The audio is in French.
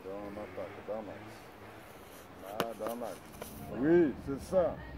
Dans l'attaque, dans l'axe. Là, dans l'axe. Oui, c'est ça.